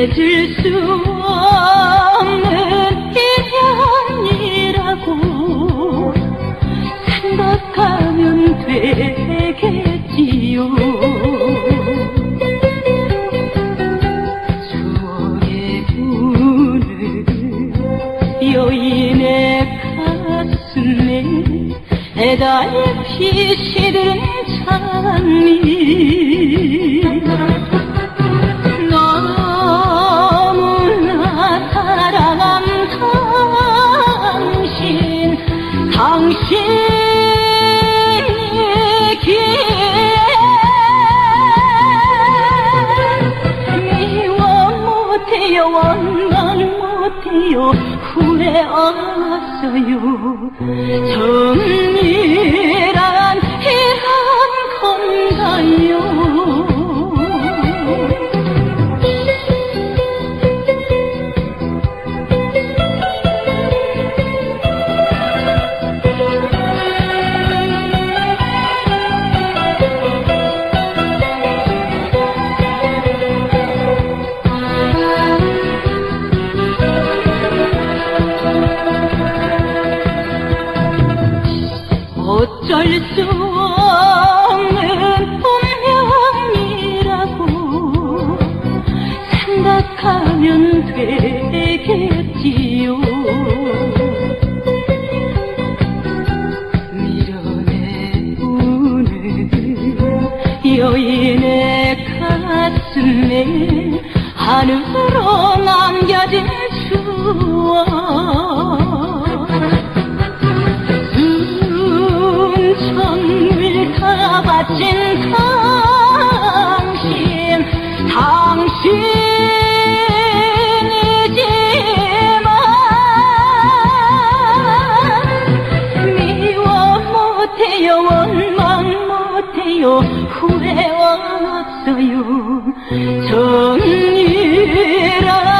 잊을 수 없는 인연이라고 생각하면 되겠지요. 추억의 분을 여인의 가슴에 애달피 시든 찬미, 너무나 사랑한 당신이기에 미워 못해요, 원망 못해요, 후회하셨어요. 정밀한 이런 건가요? 어쩔 수 없는 운명이라고 생각하면 되겠지요. 밀어내우는 여인의 가슴에 하늘로 남겨진 추억, 천물 다 바친 당신이지만 미워 못해요, 원망 못해요, 후회 없어요. 정리라